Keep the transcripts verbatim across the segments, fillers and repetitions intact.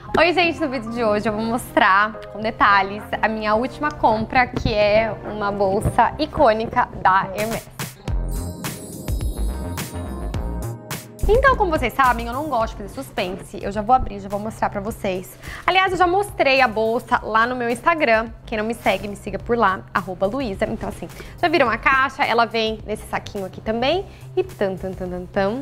Oi gente, no vídeo de hoje eu vou mostrar com detalhes a minha última compra, que é uma bolsa icônica da Hermès. Então, como vocês sabem, eu não gosto de fazer suspense, eu já vou abrir, já vou mostrar pra vocês. Aliás, eu já mostrei a bolsa lá no meu Instagram, quem não me segue, me siga por lá, arroba Luísa. Então assim, já viram a caixa, ela vem nesse saquinho aqui também, e tan tan tan tan tan.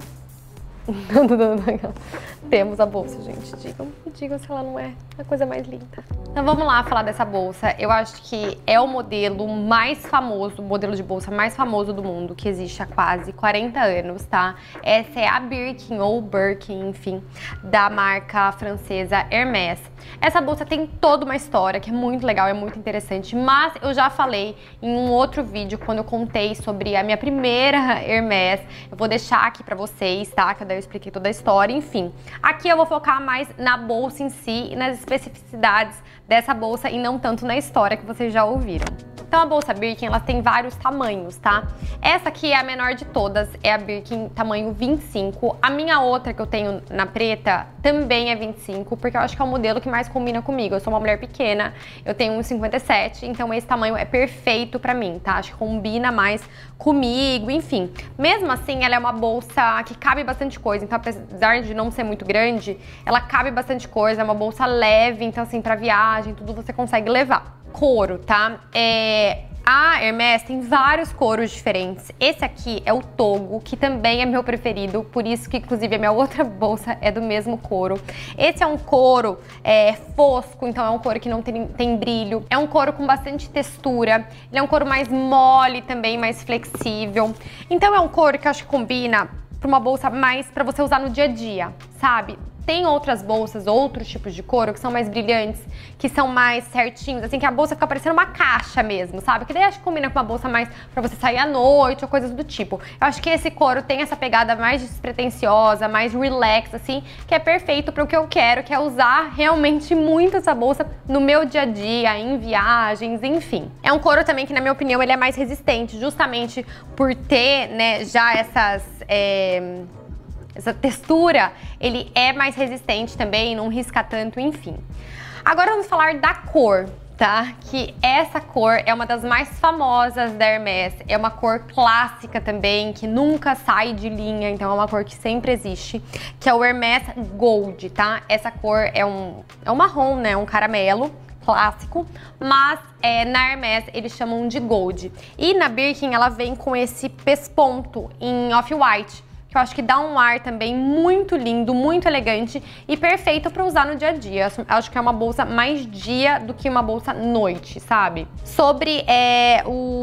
Temos a bolsa, gente. Digam, digam se ela não é a coisa mais linda. Então vamos lá falar dessa bolsa. Eu acho que é o modelo mais famoso, o modelo de bolsa mais famoso do mundo, que existe há quase quarenta anos, tá? Essa é a Birkin ou Birkin, enfim, da marca francesa Hermès. Essa bolsa tem toda uma história que é muito legal, é muito interessante, mas eu já falei em um outro vídeo quando eu contei sobre a minha primeira Hermès. Eu vou deixar aqui pra vocês, tá? Que eu expliquei toda a história, enfim. Aqui eu vou focar mais na bolsa em si e nas especificidades dessa bolsa e não tanto na história que vocês já ouviram. Então a bolsa Birkin, ela tem vários tamanhos, tá? Essa aqui é a menor de todas, é a Birkin tamanho vinte e cinco. A minha outra que eu tenho na preta também é vinte e cinco, porque eu acho que é o modelo que mais combina comigo. Eu sou uma mulher pequena, eu tenho um e cinquenta e sete, então esse tamanho é perfeito pra mim, tá? Acho que combina mais comigo, enfim. Mesmo assim, ela é uma bolsa que cabe bastante coisa, então apesar de não ser muito grande, ela cabe bastante coisa, é uma bolsa leve, então assim, pra viagem, tudo você consegue levar. Couro, tá? É... A Hermès tem vários couros diferentes. Esse aqui é o Togo, que também é meu preferido, por isso que inclusive a minha outra bolsa é do mesmo couro. Esse é um couro é, fosco, então é um couro que não tem, tem brilho. É um couro com bastante textura. Ele é um couro mais mole também, mais flexível. Então é um couro que eu acho que combina para uma bolsa mais para você usar no dia a dia, sabe? Tem outras bolsas, outros tipos de couro que são mais brilhantes, que são mais certinhos, assim, que a bolsa fica parecendo uma caixa mesmo, sabe? Que daí acho que combina com uma bolsa mais pra você sair à noite ou coisas do tipo. Eu acho que esse couro tem essa pegada mais despretensiosa, mais relax, assim, que é perfeito para o que eu quero, que é usar realmente muito essa bolsa no meu dia a dia, em viagens, enfim. É um couro também que, na minha opinião, ele é mais resistente, justamente por ter, né, já essas... É... Essa textura, ele é mais resistente também, não risca tanto, enfim. Agora vamos falar da cor, tá? Que essa cor é uma das mais famosas da Hermès. É uma cor clássica também, que nunca sai de linha, então é uma cor que sempre existe, que é o Hermès Gold, tá? Essa cor é um, é um marrom, né? Um caramelo clássico, mas é, na Hermès eles chamam de Gold. E na Birkin ela vem com esse pesponto em off-white, que eu acho que dá um ar também muito lindo, muito elegante e perfeito para usar no dia a dia. Eu acho que é uma bolsa mais dia do que uma bolsa noite, sabe? Sobre é,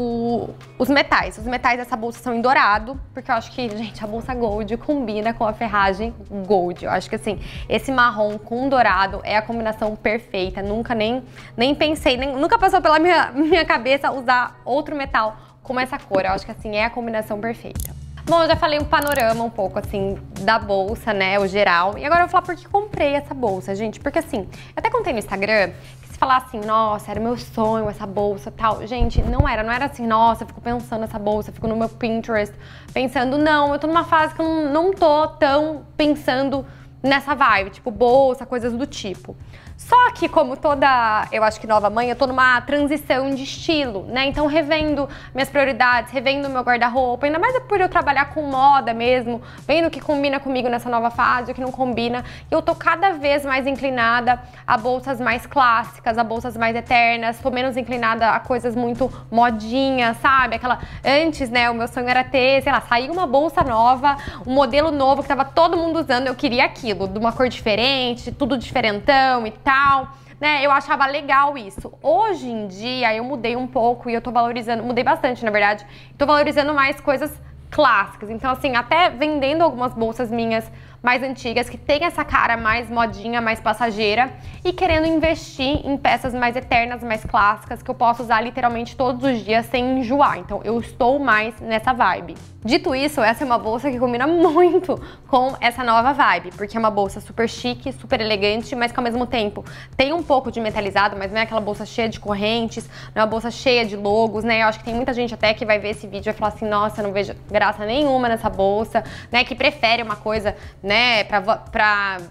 o, os metais. Os metais dessa bolsa são em dourado, porque eu acho que, gente, a bolsa Gold combina com a ferragem Gold. Eu acho que, assim, esse marrom com dourado é a combinação perfeita. Nunca nem, nem pensei, nem, nunca passou pela minha, minha cabeça usar outro metal como essa cor. Eu acho que, assim, é a combinação perfeita. Bom, eu já falei um panorama um pouco, assim, da bolsa, né, o geral. E agora eu vou falar por que comprei essa bolsa, gente. Porque, assim, eu até contei no Instagram que se falar assim, nossa, era meu sonho essa bolsa e tal. Gente, não era. Não era assim, nossa, eu fico pensando nessa bolsa, eu fico no meu Pinterest pensando. Não, eu tô numa fase que eu não, não tô tão pensando nessa vibe, tipo bolsa, coisas do tipo. Só que, como toda, eu acho que nova mãe, eu tô numa transição de estilo, né? Então, revendo minhas prioridades, revendo meu guarda-roupa, ainda mais por eu trabalhar com moda mesmo, vendo o que combina comigo nessa nova fase, o que não combina. Eu tô cada vez mais inclinada a bolsas mais clássicas, a bolsas mais eternas, tô menos inclinada a coisas muito modinhas, sabe? Aquela, antes, né, o meu sonho era ter, sei lá, sair uma bolsa nova, um modelo novo que tava todo mundo usando, eu queria aquilo, de uma cor diferente, tudo diferentão e tal. Né, eu achava legal isso. Hoje em dia eu mudei um pouco e eu tô valorizando, mudei bastante na verdade, tô valorizando mais coisas clássicas. Então assim, até vendendo algumas bolsas minhas mais antigas, que tem essa cara mais modinha, mais passageira, e querendo investir em peças mais eternas, mais clássicas, que eu posso usar literalmente todos os dias sem enjoar. Então eu estou mais nessa vibe. Dito isso, essa é uma bolsa que combina muito com essa nova vibe, porque é uma bolsa super chique, super elegante, mas que ao mesmo tempo tem um pouco de metalizado, mas não é aquela bolsa cheia de correntes, não é uma bolsa cheia de logos, né? Eu acho que tem muita gente até que vai ver esse vídeo e vai falar assim, nossa, não vejo graça nenhuma nessa bolsa, né? Que prefere uma coisa, né, pra, pra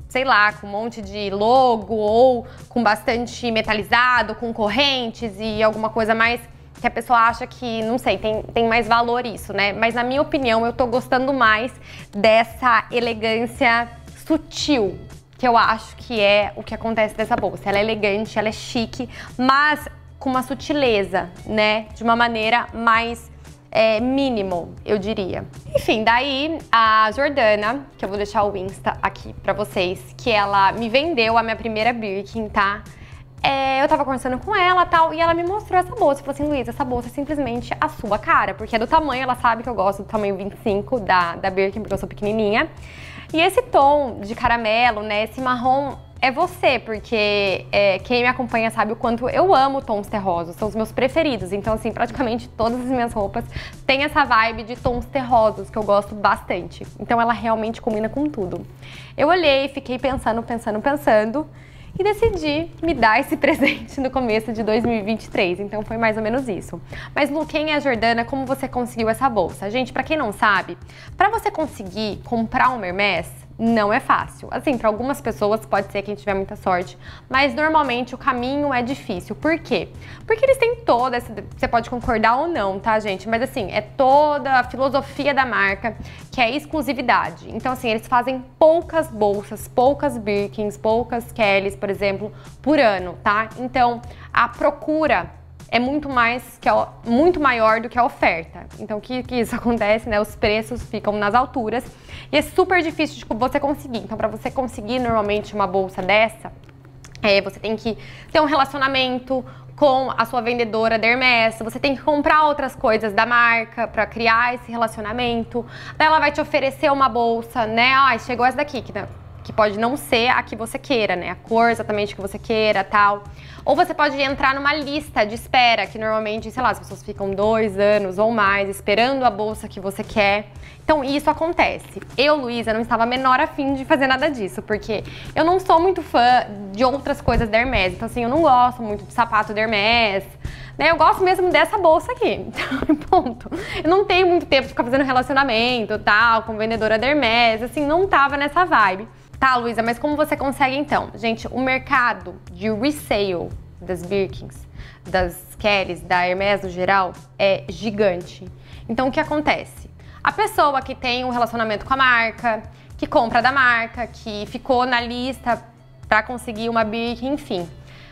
sei lá, com um monte de logo ou com bastante metalizado, com correntes e alguma coisa mais que a pessoa acha que, não sei, tem, tem mais valor isso, né? Mas na minha opinião, eu tô gostando mais dessa elegância sutil, que eu acho que é o que acontece dessa bolsa. Ela é elegante, ela é chique, mas com uma sutileza, né? De uma maneira mais é, minimal, eu diria. Enfim, daí a Jordana, que eu vou deixar o Insta aqui pra vocês, que ela me vendeu a minha primeira Birkin, tá? É, eu tava conversando com ela e tal, e ela me mostrou essa bolsa. Falou assim, Luísa, essa bolsa é simplesmente a sua cara, porque é do tamanho, ela sabe que eu gosto do tamanho vinte e cinco da, da Birkin, porque eu sou pequenininha. E esse tom de caramelo, né, esse marrom, é você, porque é, quem me acompanha sabe o quanto eu amo tons terrosos, são os meus preferidos. Então, assim, praticamente todas as minhas roupas têm essa vibe de tons terrosos, que eu gosto bastante. Então, ela realmente combina com tudo. Eu olhei, fiquei pensando, pensando, pensando, e decidi me dar esse presente no começo de dois mil e vinte e três, então foi mais ou menos isso. Mas Lu, quem é a Jordana? Como você conseguiu essa bolsa? Gente, pra quem não sabe, pra você conseguir comprar um Hermès, não é fácil. Assim, para algumas pessoas pode ser quem tiver muita sorte, mas normalmente o caminho é difícil. Por quê? Porque eles têm toda essa... Você pode concordar ou não, tá, gente? Mas assim, é toda a filosofia da marca, que é exclusividade. Então, assim, eles fazem poucas bolsas, poucas Birkins, poucas Kellys, por exemplo, por ano, tá? Então, a procura é muito mais que a, muito maior do que a oferta. Então, o que, que isso acontece, né? Os preços ficam nas alturas e é super difícil de você conseguir. Então, para você conseguir normalmente uma bolsa dessa, é, você tem que ter um relacionamento com a sua vendedora da Hermès, você tem que comprar outras coisas da marca para criar esse relacionamento. Daí ela vai te oferecer uma bolsa, né? Ah, chegou essa daqui, que, que pode não ser a que você queira, né? A cor exatamente que você queira, tal. Ou você pode entrar numa lista de espera, que normalmente, sei lá, as pessoas ficam dois anos ou mais esperando a bolsa que você quer. Então, isso acontece. Eu, Luísa, não estava menor a fim de fazer nada disso, porque eu não sou muito fã de outras coisas da Hermès. Então, assim, eu não gosto muito de sapato da Hermès, né? Eu gosto mesmo dessa bolsa aqui. Então, ponto. Eu não tenho muito tempo de ficar fazendo relacionamento, tal, com vendedora da Hermès. Assim, não tava nessa vibe. Tá, Luísa, mas como você consegue então? Gente, o mercado de resale das Birkins, das Kellys, da Hermès no geral, é gigante. Então, o que acontece? A pessoa que tem um relacionamento com a marca, que compra da marca, que ficou na lista pra conseguir uma Birkin, enfim.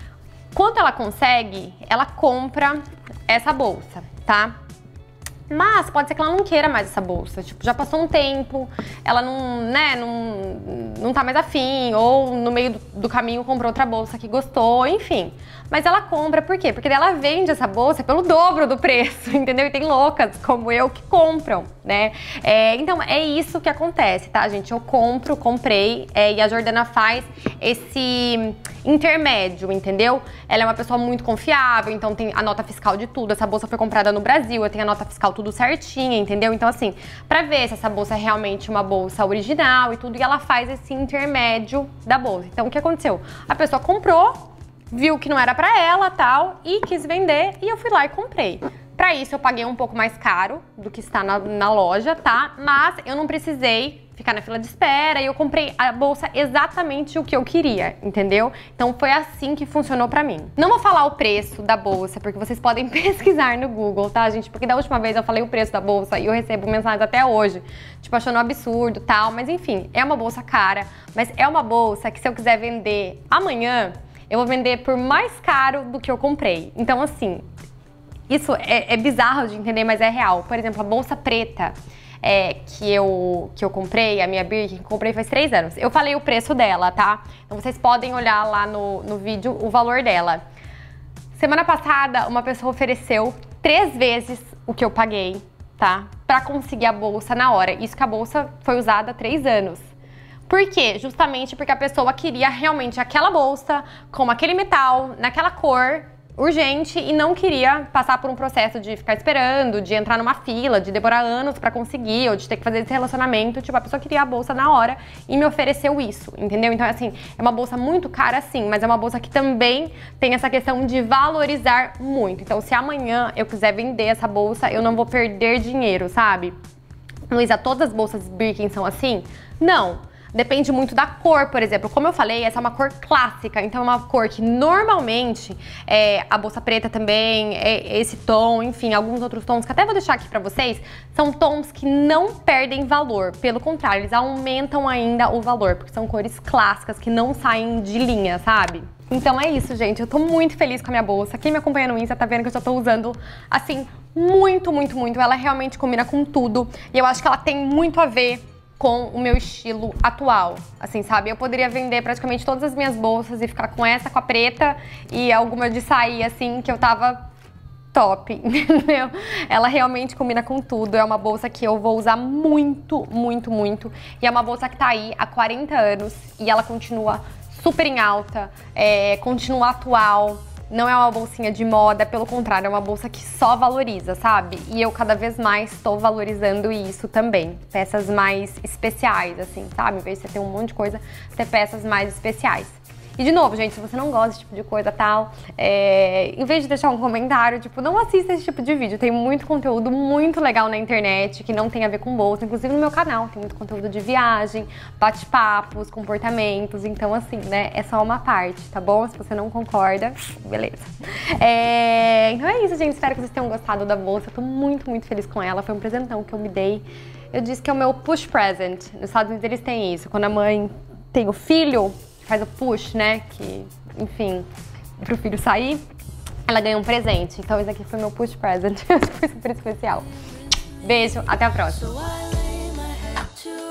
Quando ela consegue, ela compra essa bolsa, tá? Mas pode ser que ela não queira mais essa bolsa, tipo, já passou um tempo, ela não, né, não, não tá mais afim, ou no meio do, do caminho comprou outra bolsa que gostou, enfim. Mas ela compra, por quê? Porque ela vende essa bolsa pelo dobro do preço, entendeu? E tem loucas como eu que compram, né? É, então, é isso que acontece, tá, gente? Eu compro, comprei, é, e a Jordana faz esse intermédio, entendeu? Ela é uma pessoa muito confiável, então tem a nota fiscal de tudo. Essa bolsa foi comprada no Brasil, eu tenho a nota fiscal tudo certinha, entendeu? Então, assim, pra ver se essa bolsa é realmente uma bolsa original e tudo, e ela faz esse intermédio da bolsa. Então, o que aconteceu? A pessoa comprou, viu que não era pra ela, tal, e quis vender, e eu fui lá e comprei. Pra isso, eu paguei um pouco mais caro do que está na, na loja, tá? Mas eu não precisei ficar na fila de espera e eu comprei a bolsa exatamente o que eu queria, entendeu? Então foi assim que funcionou pra mim. Não vou falar o preço da bolsa, porque vocês podem pesquisar no Google, tá, gente? Porque da última vez eu falei o preço da bolsa e eu recebo mensagens até hoje, tipo, achando um absurdo, tal. Mas enfim, é uma bolsa cara, mas é uma bolsa que se eu quiser vender amanhã, eu vou vender por mais caro do que eu comprei. Então, assim, isso é, é bizarro de entender, mas é real. Por exemplo, a bolsa preta é, que, eu, que eu comprei, a minha Birkin, comprei faz três anos. Eu falei o preço dela, tá? Então, vocês podem olhar lá no, no vídeo o valor dela. Semana passada, uma pessoa ofereceu três vezes o que eu paguei, tá? Pra conseguir a bolsa na hora. Isso que a bolsa foi usada há três anos. Por quê? Justamente porque a pessoa queria realmente aquela bolsa, com aquele metal, naquela cor, urgente, e não queria passar por um processo de ficar esperando, de entrar numa fila, de demorar anos pra conseguir, ou de ter que fazer esse relacionamento. Tipo, a pessoa queria a bolsa na hora e me ofereceu isso, entendeu? Então, assim, é uma bolsa muito cara, sim, mas é uma bolsa que também tem essa questão de valorizar muito. Então, se amanhã eu quiser vender essa bolsa, eu não vou perder dinheiro, sabe? Luísa, todas as bolsas Birkin são assim? Não. Depende muito da cor, por exemplo. Como eu falei, essa é uma cor clássica, então é uma cor que normalmente é, a bolsa preta também, é esse tom, enfim, alguns outros tons que até vou deixar aqui pra vocês, são tons que não perdem valor. Pelo contrário, eles aumentam ainda o valor, porque são cores clássicas que não saem de linha, sabe? Então é isso, gente. Eu tô muito feliz com a minha bolsa. Quem me acompanha no Insta tá vendo que eu já tô usando, assim, muito, muito, muito. Ela realmente combina com tudo. E eu acho que ela tem muito a ver com o meu estilo atual, assim, sabe? Eu poderia vender praticamente todas as minhas bolsas e ficar com essa, com a preta e alguma de sair, assim, que eu tava top, entendeu? Ela realmente combina com tudo. É uma bolsa que eu vou usar muito, muito, muito. E é uma bolsa que tá aí há quarenta anos e ela continua super em alta, é, continua atual, não é uma bolsinha de moda, pelo contrário, é uma bolsa que só valoriza, sabe? E eu cada vez mais estou valorizando isso também, peças mais especiais, assim, sabe? Em vez de você ter um monte de coisa, ter peças mais especiais. E de novo, gente, se você não gosta desse tipo de coisa tal, é, em vez de deixar um comentário, tipo, não assista esse tipo de vídeo. Tem muito conteúdo muito legal na internet que não tem a ver com bolsa. Inclusive no meu canal tem muito conteúdo de viagem, bate-papos, comportamentos. Então, assim, né, é só uma parte, tá bom? Se você não concorda, beleza. É, então é isso, gente. Espero que vocês tenham gostado da bolsa. Eu tô muito, muito feliz com ela. Foi um presentão que eu me dei. Eu disse que é o meu push present. Nos Estados Unidos eles têm isso. Quando a mãe tem o filho, faz o push, né, que, enfim, pro filho sair, ela ganha um presente. Então esse aqui foi meu push present, foi super especial. Beijo, até a próxima.